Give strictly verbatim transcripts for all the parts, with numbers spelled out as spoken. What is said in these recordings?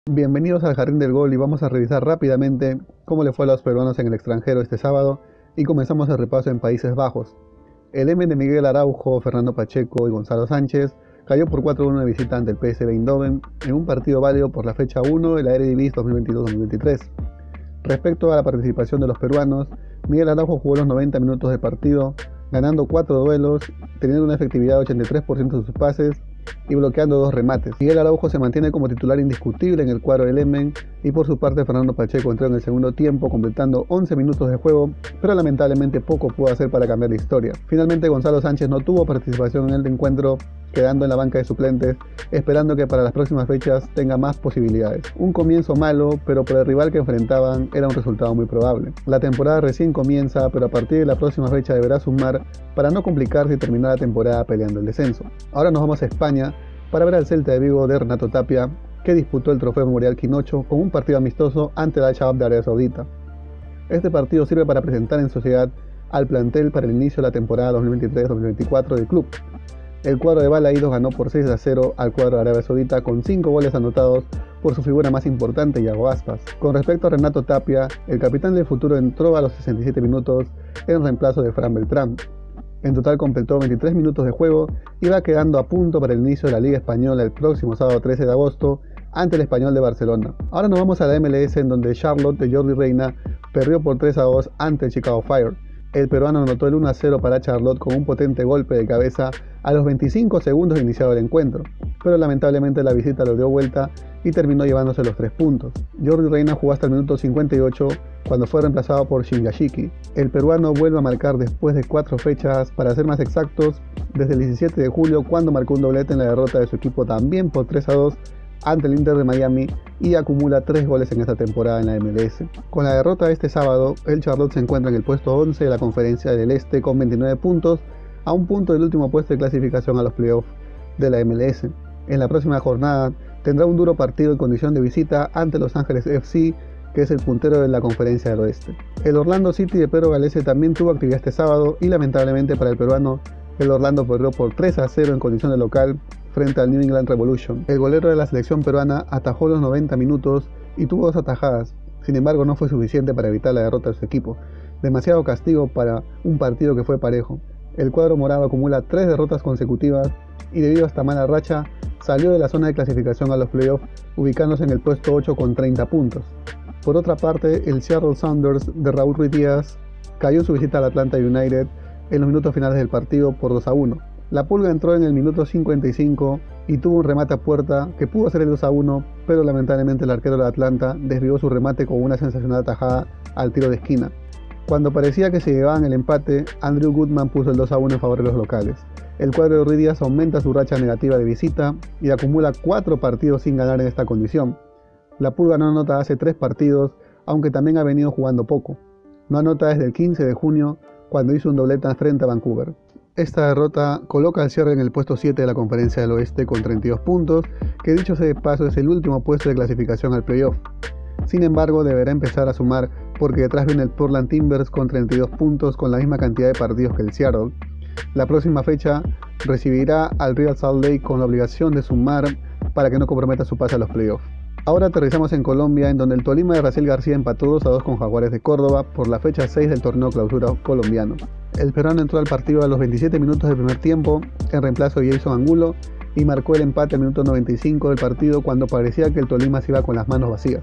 Bienvenidos al Jardín del Gol y vamos a revisar rápidamente cómo le fue a los peruanos en el extranjero este sábado y comenzamos el repaso en Países Bajos. El M de Miguel Araujo, Fernando Pacheco y Gonzalo Sánchez cayó por cuatro a uno de visita ante el P S V Eindhoven en un partido válido por la fecha uno de la Eredivisie dos mil veintidós dos mil veintitrés. Respecto a la participación de los peruanos, Miguel Araujo jugó los noventa minutos de partido, ganando cuatro duelos, teniendo una efectividad de ochenta y tres por ciento de sus pases y bloqueando dos remates. Miguel Araujo se mantiene como titular indiscutible en el cuadro del Emen y por su parte Fernando Pacheco entró en el segundo tiempo completando once minutos de juego, pero lamentablemente poco pudo hacer para cambiar la historia. Finalmente Gonzalo Sánchez no tuvo participación en el encuentro, quedando en la banca de suplentes, esperando que para las próximas fechas tenga más posibilidades. Un comienzo malo, pero por el rival que enfrentaban era un resultado muy probable. La temporada recién comienza, pero a partir de la próxima fecha deberá sumar para no complicarse y terminar la temporada peleando el descenso. Ahora nos vamos a España para ver al Celta de Vigo de Renato Tapia, que disputó el Trofeo Memorial Quinocho con un partido amistoso ante el Al-Shabaab de Arabia Saudita. Este partido sirve para presentar en sociedad al plantel para el inicio de la temporada dos mil veintitrés dos mil veinticuatro del club. El cuadro de Balaídos ganó por seis a cero al cuadro de Arabia Saudita con cinco goles anotados por su figura más importante, Yago Aspas. Con respecto a Renato Tapia, el capitán del futuro entró a los sesenta y siete minutos en reemplazo de Fran Beltrán. En total completó veintitrés minutos de juego y va quedando a punto para el inicio de la Liga Española el próximo sábado trece de agosto ante el Español de Barcelona. Ahora nos vamos a la M L S, en donde Charlotte de Jordi Reina perdió por tres a dos ante el Chicago Fire. El peruano anotó el uno a cero para Charlotte con un potente golpe de cabeza a los veinticinco segundos de iniciado el encuentro, pero lamentablemente la visita lo dio vuelta y terminó llevándose los tres puntos. Jordi Reina jugó hasta el minuto cincuenta y ocho cuando fue reemplazado por Shinyashiki. El peruano vuelve a marcar después de cuatro fechas, para ser más exactos, desde el diecisiete de julio, cuando marcó un doblete en la derrota de su equipo también por tres a dos ante el Inter de Miami, y acumula tres goles en esta temporada en la M L S. Con la derrota de este sábado, el Charlotte se encuentra en el puesto once de la Conferencia del Este con veintinueve puntos, a un punto del último puesto de clasificación a los playoffs de la M L S. En la próxima jornada tendrá un duro partido en condición de visita ante Los Ángeles F C, que es el puntero de la Conferencia del Oeste. El Orlando City de Pedro Galese también tuvo actividad este sábado y lamentablemente para el peruano, el Orlando perdió por tres a cero en condición de local frente al New England Revolution. El golero de la selección peruana atajó los noventa minutos y tuvo dos atajadas, sin embargo no fue suficiente para evitar la derrota de su equipo. Demasiado castigo para un partido que fue parejo. El cuadro morado acumula tres derrotas consecutivas y debido a esta mala racha salió de la zona de clasificación a los playoffs, ubicándose en el puesto ocho con treinta puntos. Por otra parte, el Seattle Sounders de Raúl Ruiz Díaz cayó en su visita al Atlanta United en los minutos finales del partido por dos a uno. La Pulga entró en el minuto cincuenta y cinco y tuvo un remate a puerta que pudo hacer el dos a uno, pero lamentablemente el arquero de Atlanta desvió su remate con una sensacional tajada al tiro de esquina. Cuando parecía que se llevaban el empate, Andrew Goodman puso el dos a uno en favor de los locales. El cuadro de Ruiz Díaz aumenta su racha negativa de visita y acumula cuatro partidos sin ganar en esta condición. La Pulga no anota hace tres partidos, aunque también ha venido jugando poco. No anota desde el quince de junio, cuando hizo un doblete frente a Vancouver. Esta derrota coloca al cierre en el puesto siete de la Conferencia del Oeste con treinta y dos puntos, que dicho sea de paso es el último puesto de clasificación al playoff. Sin embargo, deberá empezar a sumar porque detrás viene el Portland Timbers con treinta y dos puntos con la misma cantidad de partidos que el Seattle. La próxima fecha recibirá al Real Salt Lake con la obligación de sumar para que no comprometa su pase a los playoffs. Ahora aterrizamos en Colombia, en donde el Tolima de Raciel García empató dos a dos con Jaguares de Córdoba por la fecha seis del torneo clausura colombiano. El peruano entró al partido a los veintisiete minutos del primer tiempo en reemplazo de Jason Angulo y marcó el empate al minuto noventa y cinco del partido cuando parecía que el Tolima se iba con las manos vacías.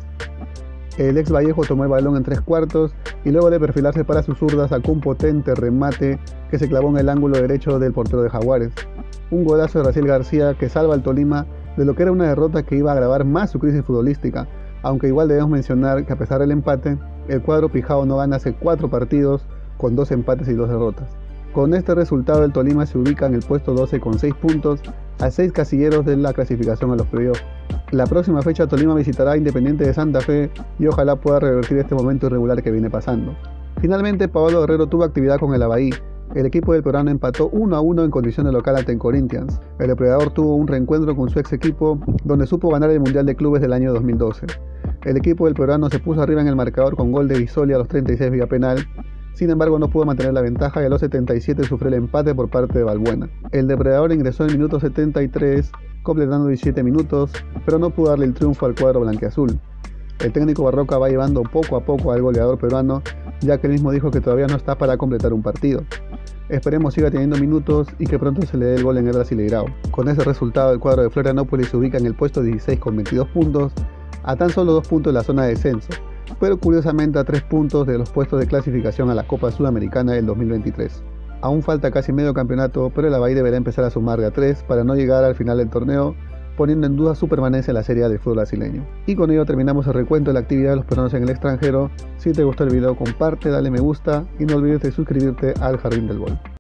El ex Vallejo tomó el balón en tres cuartos y luego de perfilarse para sus zurdas sacó un potente remate que se clavó en el ángulo derecho del portero de Jaguares. Un golazo de Raciel García que salva al Tolima de lo que era una derrota que iba a agravar más su crisis futbolística, aunque igual debemos mencionar que a pesar del empate, el cuadro pijao no gana hace cuatro partidos con dos empates y dos derrotas. Con este resultado el Tolima se ubica en el puesto doce con seis puntos, a seis casilleros de la clasificación a los playoffs. La próxima fecha Tolima visitará a Independiente de Santa Fe y ojalá pueda revertir este momento irregular que viene pasando. Finalmente Pablo Guerrero tuvo actividad con el Avaí. El equipo del peruano empató uno a uno en condición de local ante el Corinthians. El depredador tuvo un reencuentro con su ex equipo, donde supo ganar el Mundial de Clubes del año dos mil doce. El equipo del peruano se puso arriba en el marcador con gol de Bisoli a los treinta y seis vía penal, Sin embargo, no pudo mantener la ventaja y a los setenta y siete sufrió el empate por parte de Valbuena. El depredador ingresó en el minuto setenta y tres, completando diecisiete minutos, pero no pudo darle el triunfo al cuadro blanquiazul. El técnico Barroca va llevando poco a poco al goleador peruano, ya que él mismo dijo que todavía no está para completar un partido. Esperemos siga teniendo minutos y que pronto se le dé el gol en el Brasileirao. Con ese resultado, el cuadro de Florianópolis se ubica en el puesto dieciséis con veintidós puntos, a tan solo dos puntos de la zona de descenso, pero curiosamente a tres puntos de los puestos de clasificación a la Copa Sudamericana del dos mil veintitrés. Aún falta casi medio campeonato, pero el Avaí deberá empezar a sumar de a tres para no llegar al final del torneo, poniendo en duda su permanencia en la Serie A del fútbol brasileño. Y con ello terminamos el recuento de la actividad de los peruanos en el extranjero. Si te gustó el video, comparte, dale me gusta y no olvides de suscribirte al Jardín del Gol.